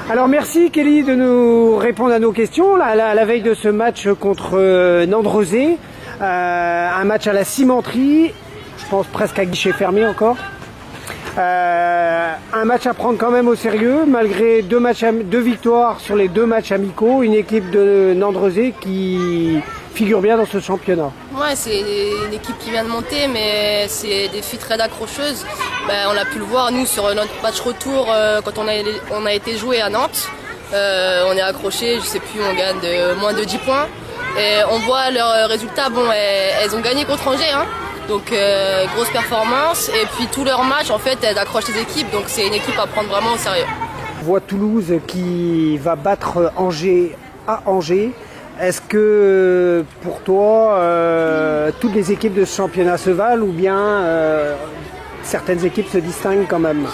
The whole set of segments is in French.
Alors merci Kelly de nous répondre à nos questions la veille de ce match contre Nandrezé, un match à la cimenterie, je pense presque à guichet fermé encore. Un match à prendre quand même au sérieux malgré deux victoires sur les 2 matchs amicaux, une équipe de Nandrezé qui figure bien dans ce championnat. Ouais, c'est une équipe qui vient de monter, mais c'est des filles très accrocheuses. On a pu le voir nous sur notre match retour quand on a été joué à Nantes. On est accroché, je sais plus, on gagne de moins de 10 points. Et on voit leurs résultats, bon, elles ont gagné contre Angers, hein. Donc grosse performance, et puis tous leurs matchs en fait elles accrochent les équipes, donc c'est une équipe à prendre vraiment au sérieux. On voit Toulouse qui va battre Angers à Angers. Est-ce que pour toi toutes les équipes de ce championnat se valent ou bien certaines équipes se distinguent quand même?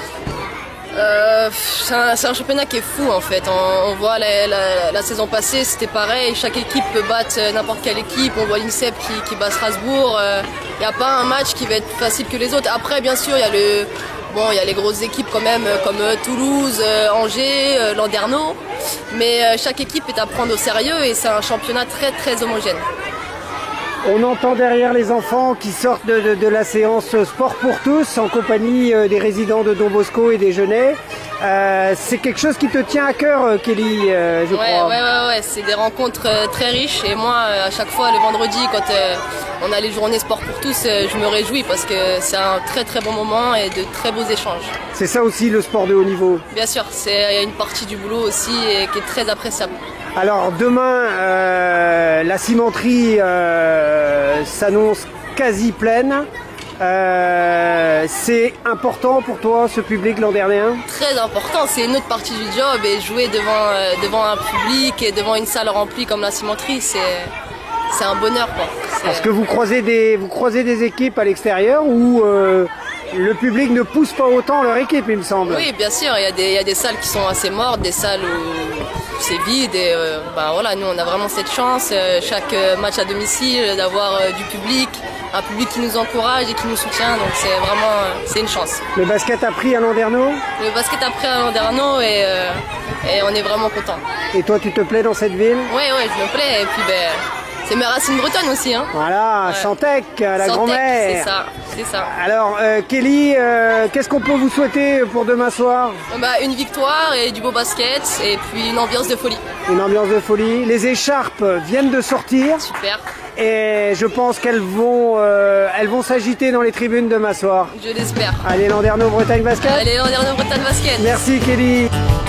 C'est un championnat qui est fou en fait. On voit la saison passée, c'était pareil. Chaque équipe peut battre n'importe quelle équipe. On voit l'INSEP qui bat Strasbourg. Il n'y a pas un match qui va être facile que les autres. Après, bien sûr, il y a les grosses équipes quand même, comme Toulouse, Angers, Landerneau. Mais chaque équipe est à prendre au sérieux et c'est un championnat très très homogène. On entend derrière les enfants qui sortent de la séance Sport pour tous en compagnie des résidents de Don Bosco et des Genêts. C'est quelque chose qui te tient à cœur, Kelly, je crois. Ouais, c'est des rencontres très riches et moi, à chaque fois, le vendredi, quand on a les journées Sport pour tous, je me réjouis parce que c'est un très très bon moment et de très beaux échanges. C'est ça aussi le sport de haut niveau? Bien sûr, il y a une partie du boulot aussi qui est très appréciable. Alors demain, la cimenterie s'annonce quasi pleine. C'est important pour toi ce public landernien? Très important, c'est une autre partie du job et jouer devant un public et devant une salle remplie comme la cimenterie, c'est un bonheur quoi. Parce que vous croisez des équipes à l'extérieur où le public ne pousse pas autant leur équipe, il me semble. Oui, bien sûr, il y a des salles qui sont assez mortes, des salles où c'est vide et voilà, nous on a vraiment cette chance, chaque match à domicile, d'avoir du public, un public qui nous encourage et qui nous soutient, donc c'est une chance. Le basket a pris à Landerneau? Le basket a pris à Landerneau et on est vraiment contents. Et toi tu te plais dans cette ville? Oui, je me plais et puis c'est mes racines bretonnes aussi. Hein. Voilà, ouais. Chantec, la grand-mère. C'est ça. Alors, Kelly, qu'est-ce qu'on peut vous souhaiter pour demain soir? Une victoire et du beau basket et puis une ambiance de folie. Une ambiance de folie. Les écharpes viennent de sortir. Super. Et je pense qu'elles vont s'agiter dans les tribunes demain soir. Je l'espère. Allez, Landerneau Bretagne Basket. Allez, Landerneau Bretagne Basket. Merci, Kelly.